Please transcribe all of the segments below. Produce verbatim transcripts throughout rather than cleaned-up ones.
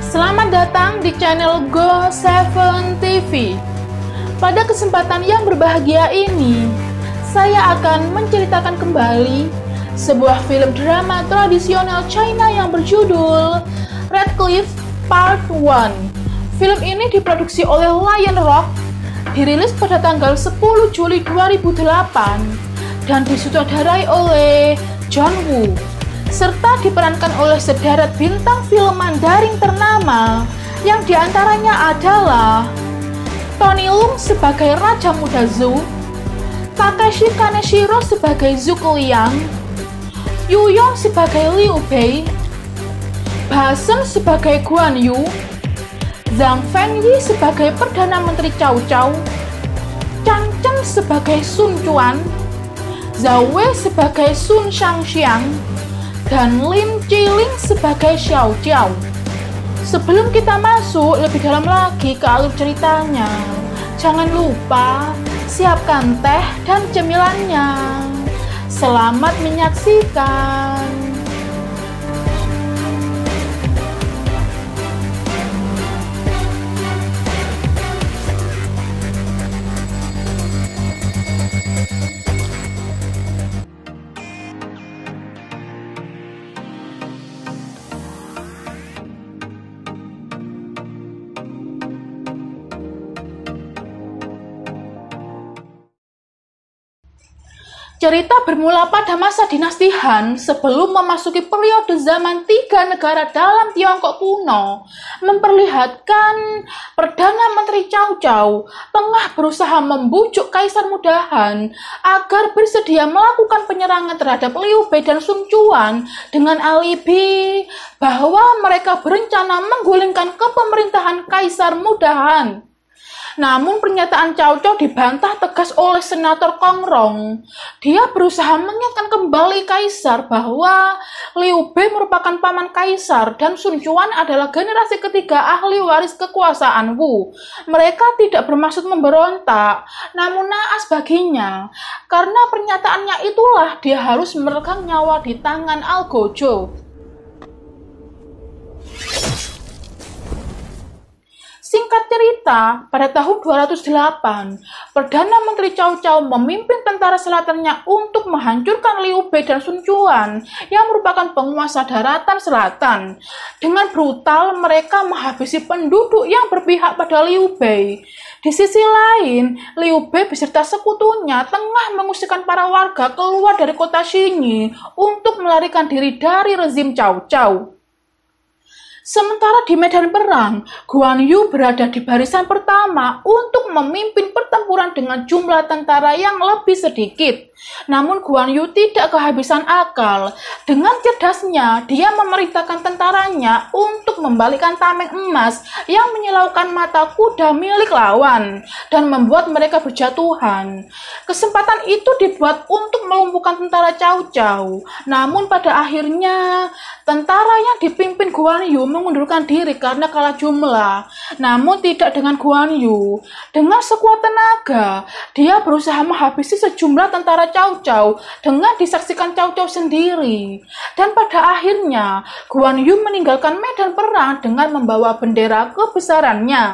Selamat datang di channel Go tujuh T V. Pada kesempatan yang berbahagia ini, saya akan menceritakan kembali sebuah film drama tradisional China yang berjudul Radcliffe Part satu. Film ini diproduksi oleh Lion Rock, dirilis pada tanggal sepuluh Juli dua ribu delapan, dan disutradarai oleh John Woo, serta diperankan oleh sederet bintang film Mandarin ternama, yang diantaranya adalah Tony Leung sebagai Raja Muda Zhou, Takeshi Kaneshiro sebagai Zhuge Liang, Yu Yong sebagai Liu Bei, Ba Shen sebagai Guan Yu, Zhang Fengyi sebagai Perdana Menteri Cao Cao, Chang Chen sebagai Sun Quan, Zhao Wei sebagai Sun Shangxiang, dan Lin Chiling sebagai Xiao Jiao. Sebelum kita masuk lebih dalam lagi ke alur ceritanya, jangan lupa siapkan teh dan cemilannya. Selamat menyaksikan. Cerita bermula pada masa dinasti Han sebelum memasuki periode zaman tiga negara dalam Tiongkok kuno, memperlihatkan Perdana Menteri Cao Cao tengah berusaha membujuk Kaisar Muda Han agar bersedia melakukan penyerangan terhadap Liu Bei dan Sun Quan dengan alibi bahwa mereka berencana menggulingkan kepemerintahan Kaisar Muda Han. Namun pernyataan Cao Cao dibantah tegas oleh Senator Kong Rong. Dia berusaha mengingatkan kembali Kaisar bahwa Liu Bei merupakan paman Kaisar dan Sun Quan adalah generasi ketiga ahli waris kekuasaan Wu. Mereka tidak bermaksud memberontak, namun naas baginya. Karena pernyataannya itulah dia harus meregang nyawa di tangan Algojo. Singkat cerita, pada tahun dua ratus delapan, Perdana Menteri Cao Cao memimpin tentara selatannya untuk menghancurkan Liu Bei dan Sun Quan yang merupakan penguasa daratan selatan. Dengan brutal, mereka menghabisi penduduk yang berpihak pada Liu Bei. Di sisi lain, Liu Bei beserta sekutunya tengah mengusirkan para warga keluar dari kota Xinyi untuk melarikan diri dari rezim Cao Cao. Sementara di medan perang, Guan Yu berada di barisan pertama untuk memimpin pertempuran dengan jumlah tentara yang lebih sedikit. Namun Guan Yu tidak kehabisan akal. Dengan cerdasnya, dia memerintahkan tentaranya untuk membalikkan tameng emas yang menyilaukan mata kuda milik lawan dan membuat mereka berjatuhan. Kesempatan itu dibuat untuk melumpuhkan tentara Cao Cao. Namun pada akhirnya, tentara yang dipimpin Guan Yu mengundurkan diri karena kalah jumlah. Namun tidak dengan Guan Yu. Dengan sekuat tenaga, dia berusaha menghabisi sejumlah tentara Cao Cao dengan disaksikan Cao Cao sendiri. Dan pada akhirnya, Guan Yu meninggalkan medan perang dengan membawa bendera kebesarannya.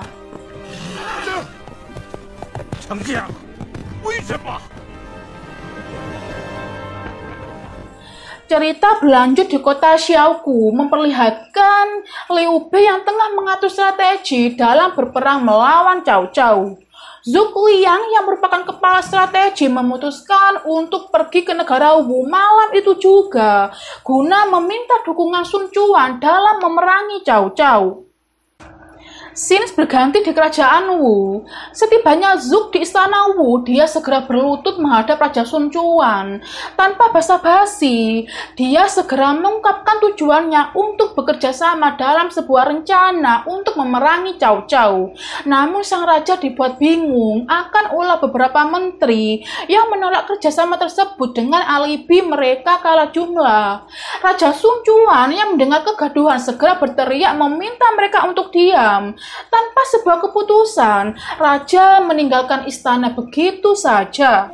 Cerita berlanjut di kota Xiaoku, memperlihatkan Liu Bei yang tengah mengatur strategi dalam berperang melawan Cao Cao. Zhuge Liang yang merupakan kepala strategi memutuskan untuk pergi ke negara Wu malam itu juga, guna meminta dukungan Sun Quan dalam memerangi Cao Cao. Scene berganti di kerajaan Wu. Setibanya Zhuge di istana Wu, dia segera berlutut menghadap Raja Sun Quan. Tanpa basa-basi, dia segera mengungkapkan tujuannya untuk bekerja sama dalam sebuah rencana untuk memerangi Cao Cao. Namun sang raja dibuat bingung akan ulah beberapa menteri yang menolak kerjasama tersebut dengan alibi mereka kalah jumlah. Raja Sun Quan yang mendengar kegaduhan segera berteriak meminta mereka untuk diam. Tanpa sebuah keputusan, raja meninggalkan istana begitu saja.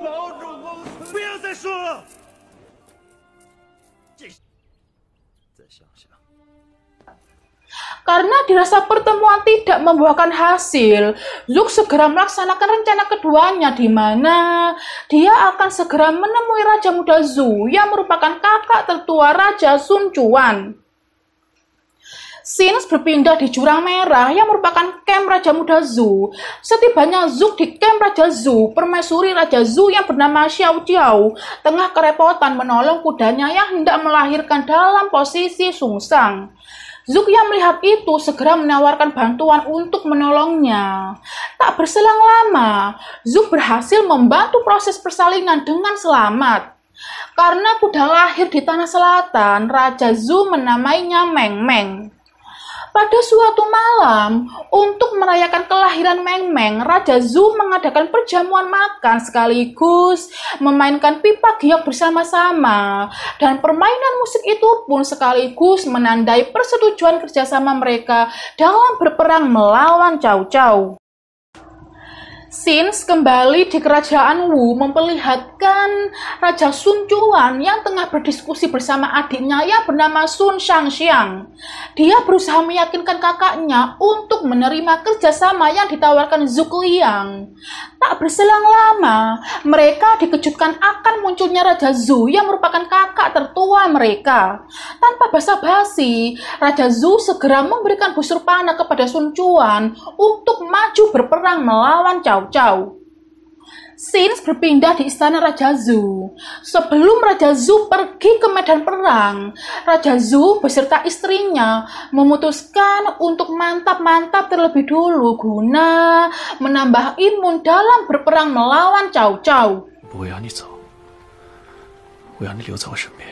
Karena dirasa pertemuan tidak membuahkan hasil, Zug segera melaksanakan rencana keduanya di mana dia akan segera menemui Raja Muda Zhu yang merupakan kakak tertua Raja Sun Quan. Scenes berpindah di Jurang Merah yang merupakan camp Raja Muda Zhu. Setibanya Zug di camp Raja Zhu, permaisuri Raja Zhu yang bernama Xiao Jiao tengah kerepotan menolong kudanya yang hendak melahirkan dalam posisi sungsang. Zug yang melihat itu segera menawarkan bantuan untuk menolongnya. Tak berselang lama, Zug berhasil membantu proses persalinan dengan selamat. Karena kuda lahir di tanah selatan, Raja Zhu menamainya Meng Meng. Pada suatu malam, untuk merayakan kelahiran Meng Meng, Raja Zhu mengadakan perjamuan makan sekaligus memainkan pipa giok bersama-sama. Dan permainan musik itu pun sekaligus menandai persetujuan kerjasama mereka dalam berperang melawan Cao Cao. Scenes kembali di kerajaan Wu memperlihatkan Raja Sun Quan yang tengah berdiskusi bersama adiknya yang bernama Sun Shangxiang. Dia berusaha meyakinkan kakaknya untuk menerima kerjasama yang ditawarkan Zhuge Liang. Tak berselang lama, mereka dikejutkan akan munculnya Raja Zhu yang merupakan kakak tertua mereka. Tanpa basa-basi, Raja Zhu segera memberikan busur panah kepada Sun Quan untuk maju berperang melawan Cao Cao. Scenes berpindah di istana Raja Zhu. Sebelum Raja Zhu pergi ke medan perang, Raja Zhu beserta istrinya memutuskan untuk mantap-mantap terlebih dulu guna menambah imun dalam berperang melawan Cao Cao. 我要你走，我要你留在我身边。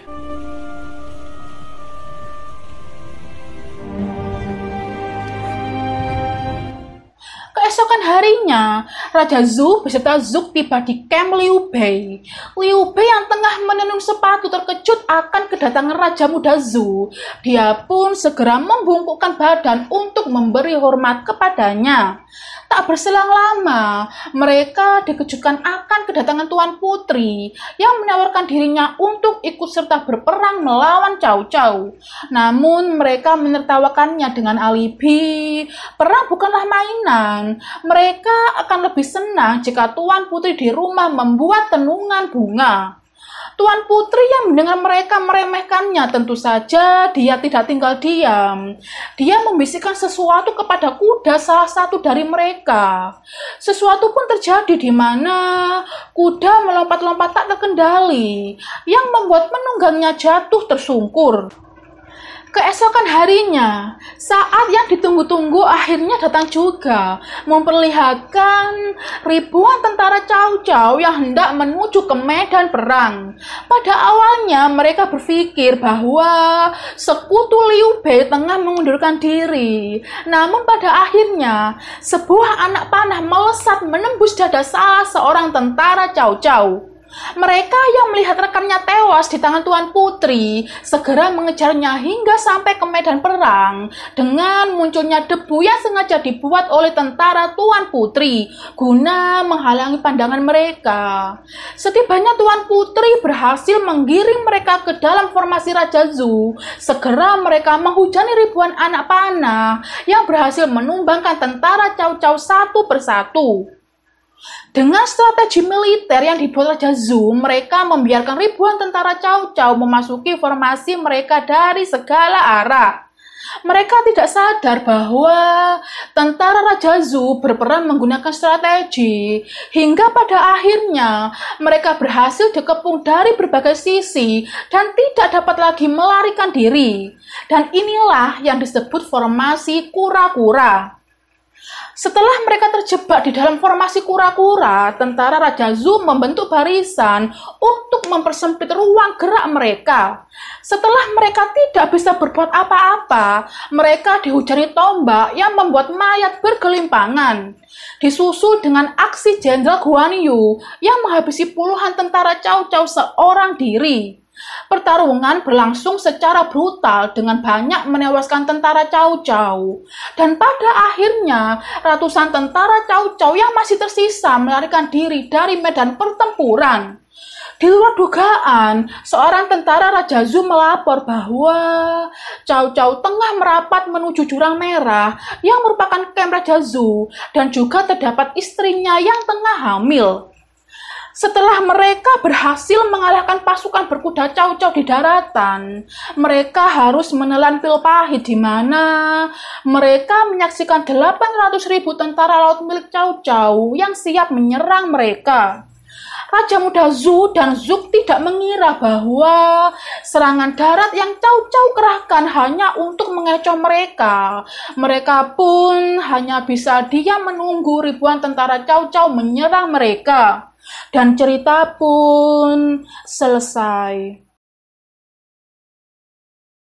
Keesokan harinya, Raja Zhu beserta Zug tiba di camp Liu Bei. Liu Bei yang tengah menenun sepatu terkejut akan kedatangan Raja Muda Zhu. Dia pun segera membungkukkan badan untuk memberi hormat kepadanya. Tak berselang lama, mereka dikejutkan akan kedatangan Tuan Putri yang menawarkan dirinya untuk ikut serta berperang melawan Cao Cao. Namun mereka menertawakannya dengan alibi, perang bukanlah mainan. Mereka akan lebih senang jika Tuan Putri di rumah membuat tenungan bunga. Tuan Putri yang mendengar mereka meremehkannya, tentu saja dia tidak tinggal diam. Dia membisikkan sesuatu kepada kuda salah satu dari mereka. Sesuatu pun terjadi di mana kuda melompat-lompat tak terkendali, yang membuat penunggangnya jatuh tersungkur. Keesokan harinya, saat yang ditunggu-tunggu akhirnya datang juga, memperlihatkan ribuan tentara Cao Cao yang hendak menuju ke medan perang. Pada awalnya mereka berpikir bahwa sekutu Liu Bei tengah mengundurkan diri. Namun pada akhirnya, sebuah anak panah melesat menembus dada salah seorang tentara Cao Cao. Mereka yang melihat rekannya tewas di tangan Tuan Putri segera mengejarnya hingga sampai ke medan perang dengan munculnya debu yang sengaja dibuat oleh tentara Tuan Putri guna menghalangi pandangan mereka. Setibanya Tuan Putri berhasil menggiring mereka ke dalam formasi Raja Zhu. Segera mereka menghujani ribuan anak panah yang berhasil menumbangkan tentara Cao Cao satu persatu. Dengan strategi militer yang dibuat Raja Zhu, mereka membiarkan ribuan tentara Cao Cao memasuki formasi mereka dari segala arah. Mereka tidak sadar bahwa tentara Raja Zhu berperan menggunakan strategi, hingga pada akhirnya mereka berhasil dikepung dari berbagai sisi dan tidak dapat lagi melarikan diri. Dan inilah yang disebut formasi kura-kura. Setelah mereka terjebak di dalam formasi kura-kura, tentara Raja Zhu membentuk barisan untuk mempersempit ruang gerak mereka. Setelah mereka tidak bisa berbuat apa-apa, mereka dihujani tombak yang membuat mayat bergelimpangan. Disusul dengan aksi Jenderal Guan Yu yang menghabisi puluhan tentara Cao Cao seorang diri. Pertarungan berlangsung secara brutal dengan banyak menewaskan tentara Cao Cao. Dan pada akhirnya, ratusan tentara Cao Cao yang masih tersisa melarikan diri dari medan pertempuran. Di luar dugaan, seorang tentara Raja Zhou melapor bahwa Cao Cao tengah merapat menuju Jurang Merah yang merupakan kamp Raja Zhou dan juga terdapat istrinya yang tengah hamil. Setelah mereka berhasil mengalahkan pasukan berkuda Cao Cao di daratan, mereka harus menelan pil pahit di mana mereka menyaksikan delapan ratus ribu tentara laut milik Cao Cao yang siap menyerang mereka. Raja Muda Zhou dan Zhou tidak mengira bahwa serangan darat yang Cao Cao kerahkan hanya untuk mengecoh mereka. Mereka pun hanya bisa diam menunggu ribuan tentara Cao Cao menyerang mereka. Dan cerita pun selesai.